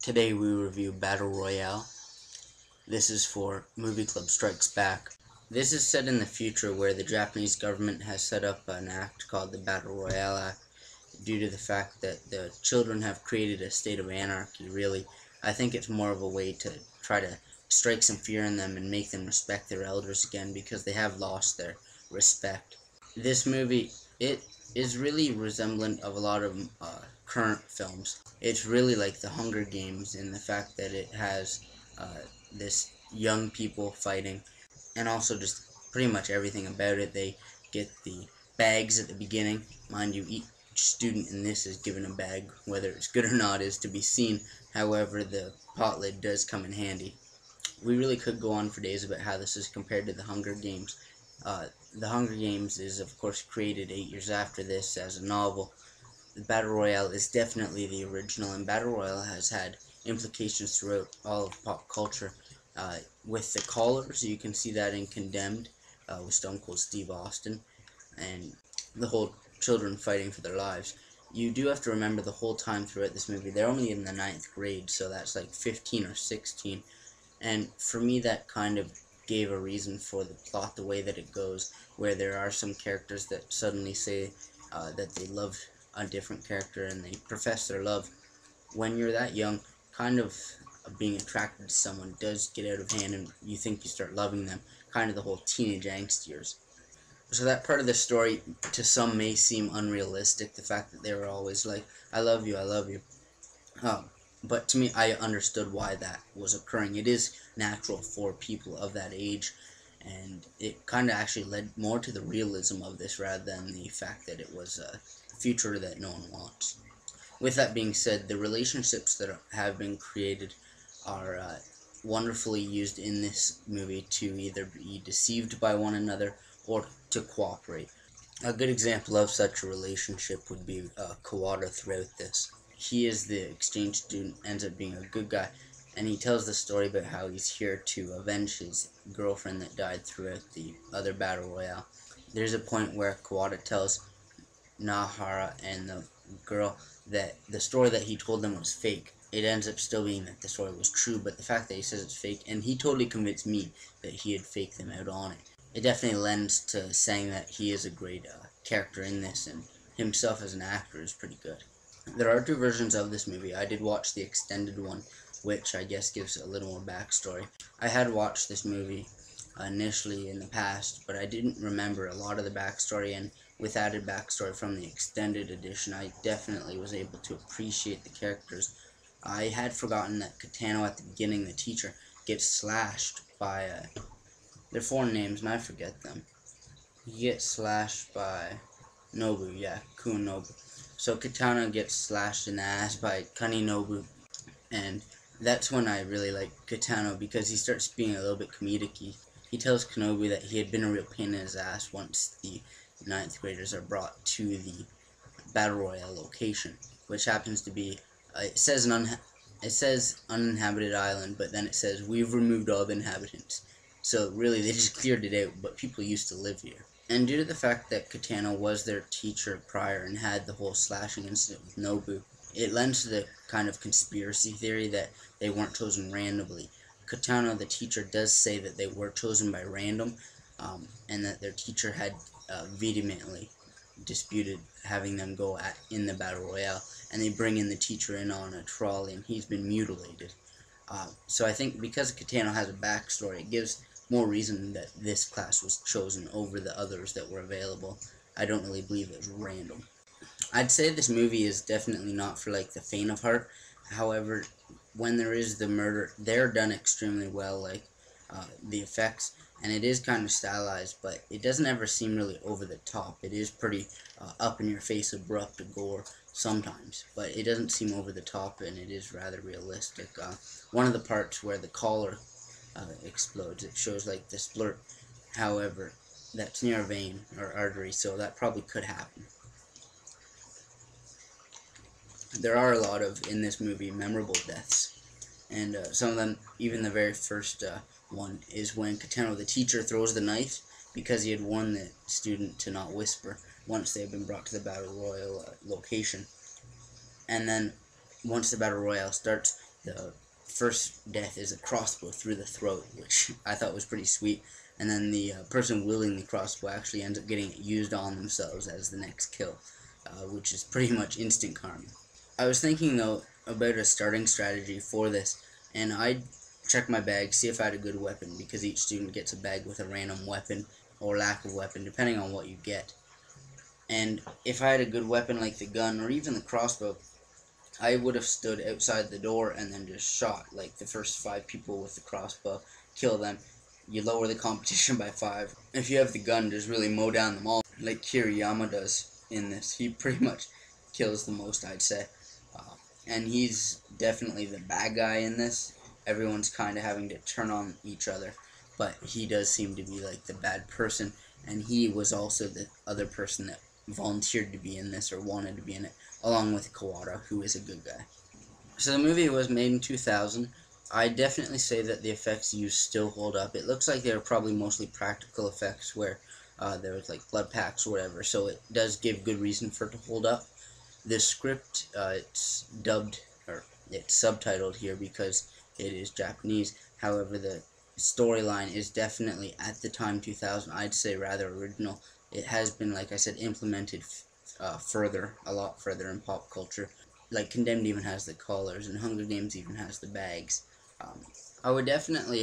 Today we review Battle Royale. This is for Movie Club Strikes Back. This is set in the future where the Japanese government has set up an act called the Battle Royale Act due to the fact that the children have created a state of anarchy, really. I think it's more of a way to try to strike some fear in them and make them respect their elders again because they have lost their respect. This movie, it is really resemblant of a lot of current films. It's really like the Hunger Games in the fact that it has this young people fighting, and also just pretty much everything about it. They get the bags at the beginning. Mind you, each student in this is given a bag. Whether it's good or not is to be seen. However, the pot lid does come in handy. We really could go on for days about how this is compared to the Hunger Games. The Hunger Games is, of course, created 8 years after this as a novel. The Battle Royale is definitely the original, and Battle Royale has had implications throughout all of pop culture. With the Callers, you can see that in Condemned with Stone Cold Steve Austin, and the whole children fighting for their lives. You do have to remember the whole time throughout this movie, they're only in the 9th grade, so that's like 15 or 16. And for me, that kind of gave a reason for the plot the way that it goes, where there are some characters that suddenly say that they love a different character and they profess their love. When you're that young, kind of being attracted to someone does get out of hand and you think you start loving them, kind of the whole teenage angst years. So that part of the story to some may seem unrealistic, the fact that they were always like, I love you, I love you. But to me, I understood why that was occurring. It is natural for people of that age, and it kind of actually led more to the realism of this rather than the fact that it was a future that no one wants. With that being said, the relationships that have been created are wonderfully used in this movie to either be deceived by one another or to cooperate. A good example of such a relationship would be Kawada throughout this. He is the exchange student, ends up being a good guy, and he tells the story about how he's here to avenge his girlfriend that died throughout the other Battle Royale. There's a point where Kawada tells Nahara and the girl that the story that he told them was fake. It ends up still being that the story was true, but the fact that he says it's fake, and he totally convinced me that he had faked them out on it. It definitely lends to saying that he is a great character in this, and himself as an actor is pretty good. There are 2 versions of this movie. I did watch the extended one, which I guess gives a little more backstory. I had watched this movie initially in the past, but I didn't remember a lot of the backstory, and with added backstory from the extended edition, I definitely was able to appreciate the characters. I had forgotten that Kitano at the beginning, the teacher, gets slashed by, their 4 names and I forget them. He gets slashed by Nobu, yeah, Kunobu. So Kitano gets slashed in the ass by Kaninobu, and that's when I really like Kitano because he starts being a little bit comedic-y. He tells Kenobi that he had been a real pain in his ass once the 9th graders are brought to the Battle Royale location, which happens to be, it says uninhabited island, but then it says, we've removed all the inhabitants. So really, they just cleared it out, but people used to live here. And due to the fact that Kitano was their teacher prior and had the whole slashing incident with Nobu, it lends to the kind of conspiracy theory that they weren't chosen randomly. Kitano, the teacher, does say that they were chosen by random, and that their teacher had vehemently disputed having them go in the Battle Royale, and they bring in the teacher in on a trolley, and he's been mutilated. So I think because Kitano has a backstory, it gives more reason that this class was chosen over the others that were available. I don't really believe it was random. I'd say this movie is definitely not for like the faint of heart. However, when there is the murder, they're done extremely well, like the effects, and it is kind of stylized, but it doesn't ever seem really over the top. It is pretty up in your face, abrupt gore sometimes, but it doesn't seem over the top, and it is rather realistic. One of the parts where the collar explodes, it shows like the splurt. However, that's near a vein or artery, so that probably could happen. There are a lot of, in this movie, memorable deaths, and some of them, even the very first one, is when Kitano, the teacher, throws the knife because he had warned the student to not whisper once they had been brought to the Battle Royale location. And then, once the Battle Royale starts, the first death is a crossbow through the throat, which I thought was pretty sweet. And then the person wielding the crossbow actually ends up getting it used on themselves as the next kill, which is pretty much instant karma. I was thinking, though, about a starting strategy for this, and I'd check my bag, see if I had a good weapon, because each student gets a bag with a random weapon or lack of weapon, depending on what you get. And if I had a good weapon like the gun or even the crossbow, I would have stood outside the door and then just shot like the first 5 people with the crossbow, kill them. You lower the competition by 5. If you have the gun, just really mow down them all, like Kiriyama does in this. He pretty much kills the most, I'd say. And he's definitely the bad guy in this. Everyone's kind of having to turn on each other, but he does seem to be like the bad person, and he was also the other person that volunteered to be in this or wanted to be in it, along with Kawada, who is a good guy. So the movie was made in 2000. I definitely say that the effects used still hold up. It looks like they were probably mostly practical effects where there was like blood packs or whatever, so it does give good reason for it to hold up. The script, it's dubbed, or it's subtitled here because it is Japanese. However, the storyline is definitely, at the time 2000, I'd say rather original. It has been, like I said, implemented a lot further in pop culture. Like Condemned even has the collars, and Hunger Games even has the bags. I would definitely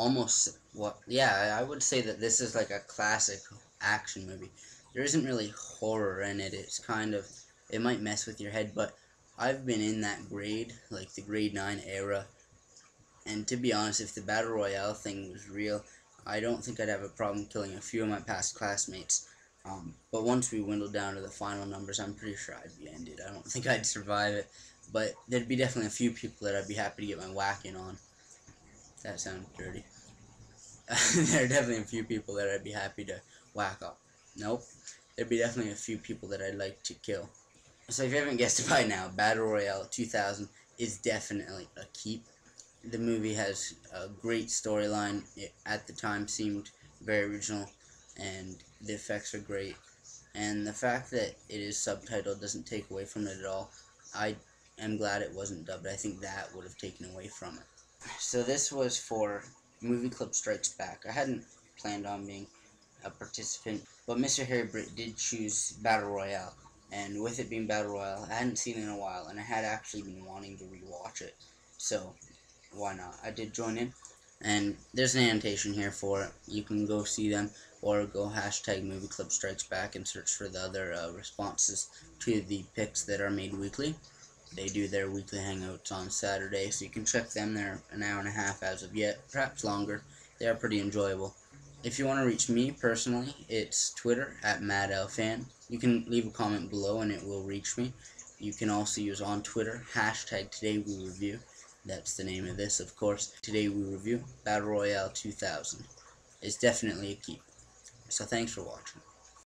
I would say that this is like a classic action movie. There isn't really horror in it. It's kind of, it might mess with your head, but I've been in that grade, like the grade 9 era, and to be honest, if the Battle Royale thing was real, I don't think I'd have a problem killing a few of my past classmates. But once we dwindled down to the final numbers, I'm pretty sure I'd be ended. I don't think I'd survive it, but there'd be definitely a few people that I'd be happy to get my whack in on. That sounds dirty. There are definitely a few people that I'd be happy to whack up. Nope. There'd be definitely a few people that I'd like to kill. So if you haven't guessed it by now, Battle Royale 2000 is definitely a keep. The movie has a great storyline. It, at the time, seemed very original, and the effects are great. And the fact that it is subtitled doesn't take away from it at all. I am glad it wasn't dubbed. I think that would have taken away from it. So this was for Movie Club Strikes Back. I hadn't planned on being a participant, but Mr. Harry Britt did choose Battle Royale. And with it being Battle Royale, I hadn't seen it in a while, and I had actually been wanting to rewatch it. So why not? I did join in, and there's an annotation here for it. You can go see them, or go hashtag Movie Club Strikes Back and search for the other responses to the picks that are made weekly. They do their weekly hangouts on Saturday, so you can check them. They're an hour and a half as of yet, perhaps longer. They are pretty enjoyable. If you want to reach me personally, it's Twitter at MadLFan. You can leave a comment below and it will reach me. You can also use on Twitter hashtag Today We Review. That's the name of this, of course. Today We Review Battle Royale 2000. It's definitely a keep. So thanks for watching.